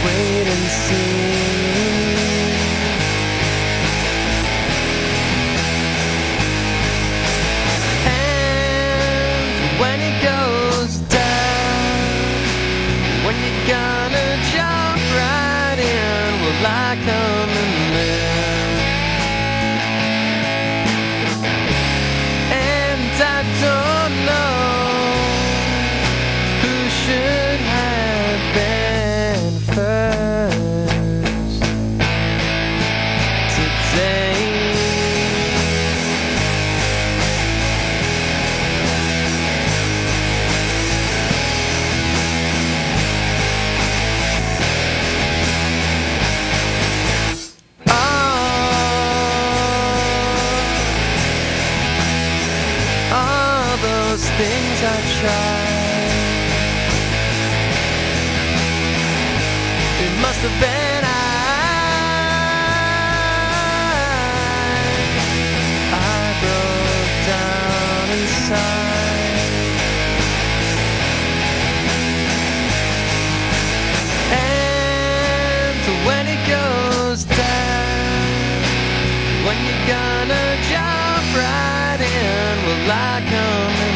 wait and see. And when it goes down, when you're gonna jump right in, will I come in there? And I don't know who should have been first today. All those things I tried, it must have been I broke down inside. And when it goes down, when you're gonna jump right in, will I come in?